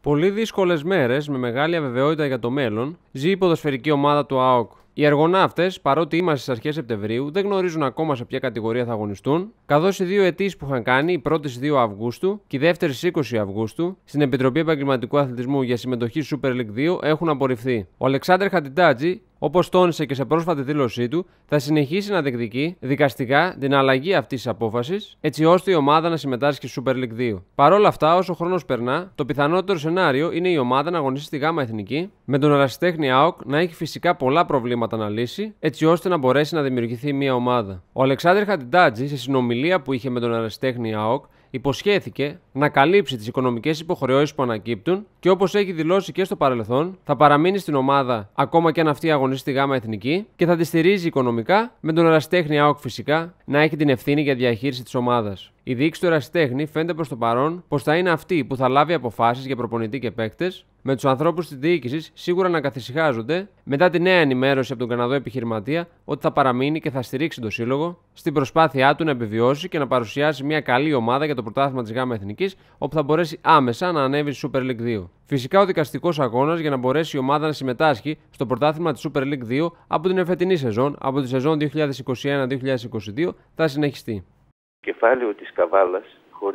Πολύ δύσκολες μέρες με μεγάλη αβεβαιότητα για το μέλλον ζει η ποδοσφαιρική ομάδα του ΑΟΚ. Οι αργοναύτες, παρότι είμαστε στις αρχές Σεπτεμβρίου, δεν γνωρίζουν ακόμα σε ποια κατηγορία θα αγωνιστούν, καθώς οι δύο αιτήσεις που είχαν κάνει, η πρώτη στις 2 Αυγούστου και η δεύτερη στις 20 Αυγούστου, στην Επιτροπή Επαγγελματικού Αθλητισμού για συμμετοχή στη Super League 2 έχουν απορριφθεί. Ο Αλεξάνδρ Χατιντάτζη, όπως τόνισε και σε πρόσφατη δήλωσή του, θα συνεχίσει να διεκδικεί δικαστικά την αλλαγή αυτής της απόφασης, έτσι ώστε η ομάδα να συμμετάσχει στη Super League 2. Παρ' όλα αυτά, όσο ο χρόνος περνά, το πιθανότερο σενάριο είναι η ομάδα να αγωνιστεί στη ΓΑΜΑ Εθνική, με τον ερασιτέχνη ΑΟΚ να έχει φυσικά πολλά προβλήματα να λύσει, έτσι ώστε να μπορέσει να δημιουργηθεί μια ομάδα. Ο Αλεξάνδρ Χατιντάτζη, σε συνομιλία που είχε με τον ερασιτέχνη ΑΟΚ, υποσχέθηκε να καλύψει τις οικονομικές υποχρεώσεις που ανακύπτουν και όπως έχει δηλώσει και στο παρελθόν, θα παραμείνει στην ομάδα ακόμα και αν αυτή αγωνιστεί στη ΓΑΜΑ Εθνική και θα τη στηρίζει οικονομικά, με τον ερασιτέχνη ΑΟΚ φυσικά να έχει την ευθύνη για διαχείριση της ομάδας. Η διοίκηση του ερασιτέχνη φαίνεται προς το παρόν πως θα είναι αυτή που θα λάβει αποφάσεις για προπονητή και παίκτες, με τους ανθρώπους της διοίκησης σίγουρα να καθησυχάζονται μετά τη νέα ενημέρωση από τον Καναδό επιχειρηματία ότι θα παραμείνει και θα στηρίξει τον σύλλογο στην προσπάθειά του να επιβιώσει και να παρουσιάσει μια καλή ομάδα για το πρωτάθλημα της ΓΑΜΑ Εθνικής, όπου θα μπορέσει άμεσα να ανέβει στη Super League 2. Φυσικά, ο δικαστικός αγώνας για να μπορέσει η ομάδα να συμμετάσχει στο πρωτάθλημα της Super League 2 από την εφετινή σεζόν, από τη σεζόν 2021-2022, θα συνεχιστεί. Το κεφάλαιο της Καβάλας,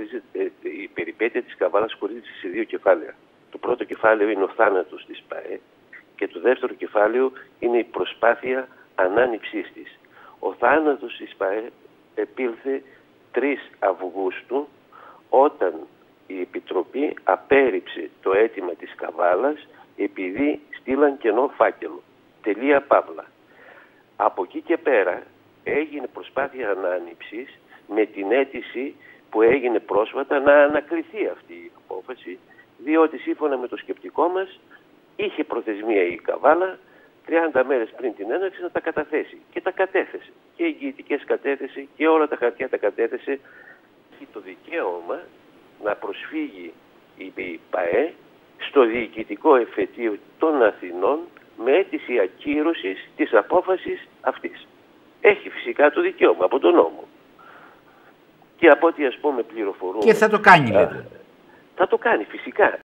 η περιπέτεια της Καβάλας χωρίζεται σε δύο κεφάλαια. Το πρώτο κεφάλαιο είναι ο θάνατος της ΠΑΕ και το δεύτερο κεφάλαιο είναι η προσπάθεια ανάνυψής της. Ο θάνατος της ΠΑΕ επήλθε 3 Αυγούστου, όταν η Επιτροπή απέρριψε το αίτημα της Καβάλας επειδή στείλαν κενό φάκελο. Τελεία παύλα. Από εκεί και πέρα έγινε προσπάθεια ανάνυψης με την αίτηση που έγινε πρόσφατα να ανακριθεί αυτή η απόφαση, διότι σύμφωνα με το σκεπτικό μας είχε προθεσμία η Καβάλα 30 μέρες πριν την έναρξη να τα καταθέσει. Και τα κατέθεσε. Και οι εγγυητικές κατέθεσε και όλα τα χαρτιά τα κατέθεσε. Και το δικαίωμα να προσφύγει η ΠΑΕ στο διοικητικό εφετείο των Αθηνών με αίτηση ακύρωσης της απόφασης αυτής. Έχει φυσικά το δικαίωμα από τον νόμο. Και από ό,τι πληροφορούν... Και θα το κάνει, λέτε. Θα το κάνει φυσικά.